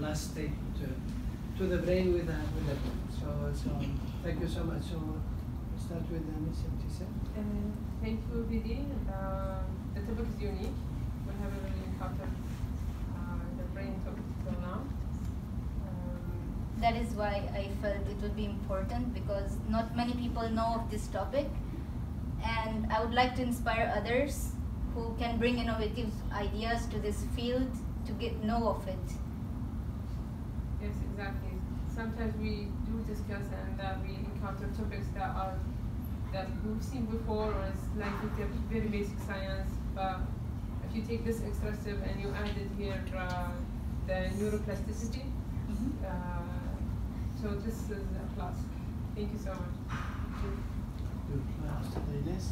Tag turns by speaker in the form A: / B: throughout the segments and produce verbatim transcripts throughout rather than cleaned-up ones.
A: must take to, to the brain with the, with the brain. So, so thank you so much. So we'll start with uh, Miz Ibtisam.
B: Um, thank you, Vidi. Uh, the topic is unique. We haven't really encountered uh, the brain topic till now. Um,
C: that is why I felt it would be important, because not many people know of this topic, and I would like to inspire others who can bring innovative ideas to this field to get know of it.
B: Yes, exactly. Sometimes we do discuss and uh, we encounter topics that are that we've seen before, or it's like with very basic science. But if you take this extra step and you added here uh, the neuroplasticity,
C: Mm-hmm.
B: uh, so this is a plus. Thank you so much.
A: Good. Uh, Ines?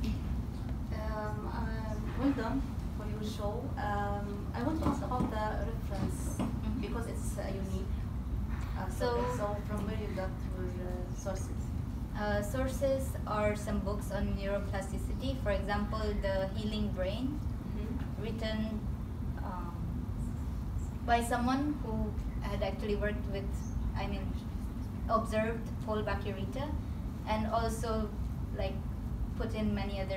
D: Um, uh, well done for your show. Um, I want to ask about the reference because it's uh, unique. Uh, so,
C: So-
D: so from where you got your uh, sources?
C: Uh, sources are some books on neuroplasticity. For example, The Healing Brain,
D: Mm-hmm.
C: written um, by someone who had actually worked with, I mean, observed Paul Bach-y-Rita, and also like put in many other,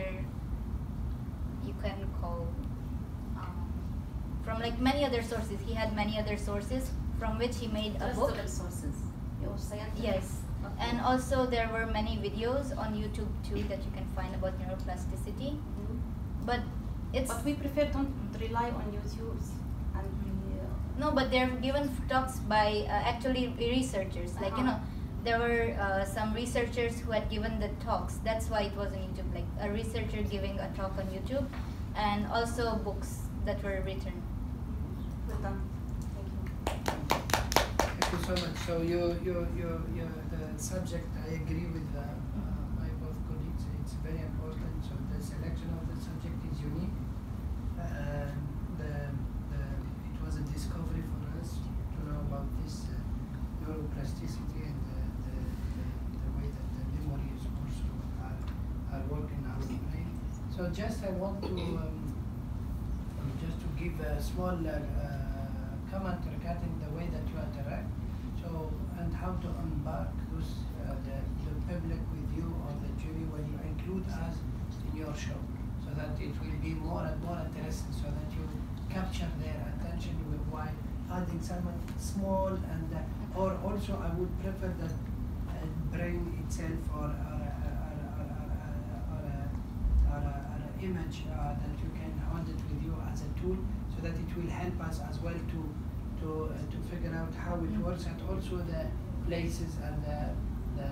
C: you can call, um, from like many other sources. He had many other sources from which he made a book.
D: Trustable sources. Your scientific.
C: Yes.
D: Okay.
C: And also there were many videos on YouTube too that you can find about neuroplasticity.
D: Mhm.
C: But it's
D: But we prefer don't rely on YouTube's and the, uh,
C: no, but they're given talks by uh, actually researchers. Like you
D: Uh-huh.
C: know, there were uh, some researchers who had given the talks. That's why it was on YouTube. Like a researcher giving a talk on YouTube, and also books that were written.
D: well done. Thank you.
A: Thank you so much. So you, you, you, you, the subject, I agree with uh, uh, my both colleagues. It's very important. So the selection of the subject is unique. Uh, the, the, it was a discovery for us to know about this uh, neuroplasticity and the, the, the, the way that the memories also are, are working in our brain. So just I want to um, just to give a small uh, uh, comment regarding the way that you interact. So, and how to embark those, uh, the, the public with you or the jury when you include us in your show, so that it will be more and more interesting, so that you capture their attention with why adding someone small and uh, or also I would prefer that uh, brain itself or or a, or a, or a, or a, or a, or a image uh, that you can hold it with you as a tool, so that it will help us as well to to uh, to figure out how it works, and also the places and the the,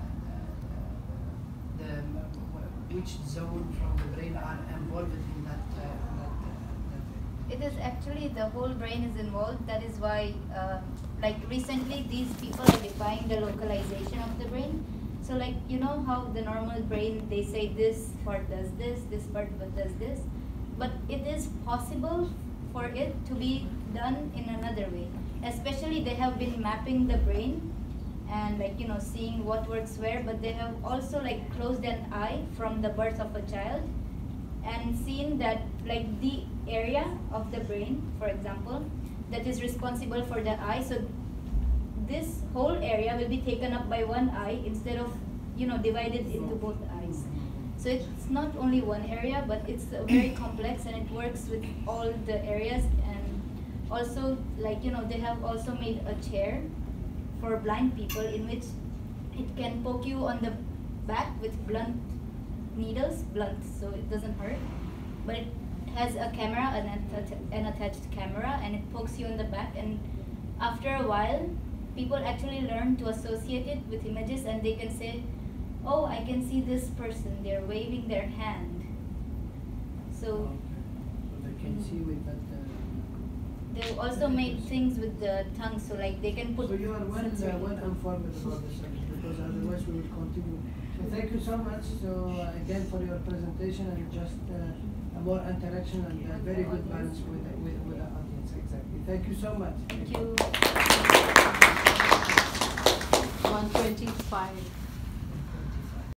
A: the, the, the which zone from the brain are involved in that uh, in that, uh, that way.
C: It is actually the whole brain is involved. That is why, um, like recently, these people are defying the localization of the brain. So, like you know how the normal brain, they say this part does this, this part does this, but it is possible for it to be done in another way. Especially, they have been mapping the brain and like you know seeing what works where, but they have also like closed an eye from the birth of a child and seen that like the area of the brain, for example, that is responsible for the eye, so this whole area will be taken up by one eye instead of you know divided into both eyes. So it's not only one area, but it's uh, very complex, and it works with all the areas. And also, like you know, they have also made a chair for blind people in which it can poke you on the back with blunt needles, blunt, so it doesn't hurt. But it has a camera, an, atta an attached camera, and it pokes you in the back. And after a while, people actually learn to associate it with images, and they can say, oh, I can see this person, they're waving their hand. So
A: Okay. So they can see with that. Uh,
C: they also made things with the tongue, so like they can put
A: so you are well, uh,
C: sensory
A: well
C: input.
A: informed about the subject, because otherwise we will continue. So thank you so much. So uh, again for your presentation, and just uh, a more interaction and a very good balance with the, with, with the audience. Exactly. Thank you so much.
C: Thank you.
E: one twenty-five.